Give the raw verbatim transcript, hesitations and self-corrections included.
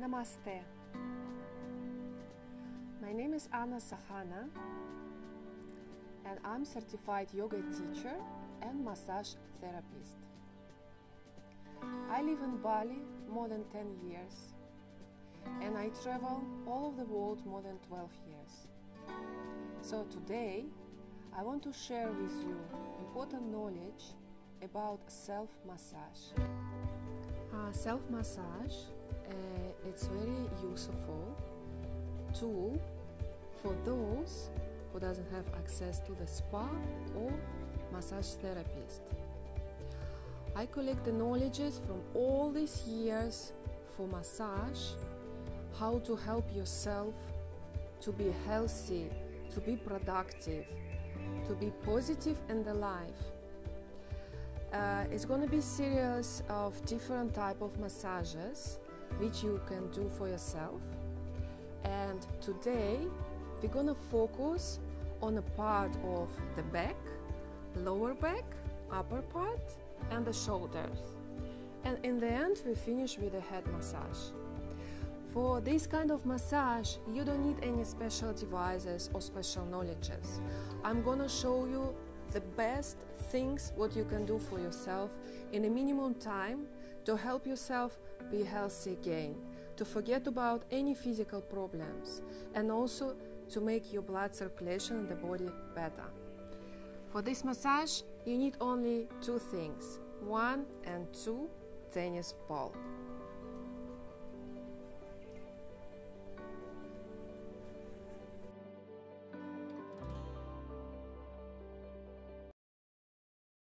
Namaste. My name is Anna Sahana and I'm certified yoga teacher and massage therapist. I live in Bali more than ten years and I travel all over the world more than twelve years. So today I want to share with you important knowledge about self-massage. Uh, self-massage uh, it's very useful tool for those who doesn't have access to the spa or massage therapist. I collect the knowledges from all these years for massage, how to help yourself to be healthy, to be productive, to be positive in the life. Uh, it's going to be a series of different type of massages which you can do for yourself. And today we're going to focus on a part of the back, lower back, upper part and the shoulders. And in the end we finish with a head massage. For this kind of massage you don't need any special devices or special knowledges. I'm going to show you the best things what you can do for yourself in a minimum time to help yourself be healthy again, to forget about any physical problems and also to make your blood circulation in the body better. For this massage you need only two things, one and two tennis ball.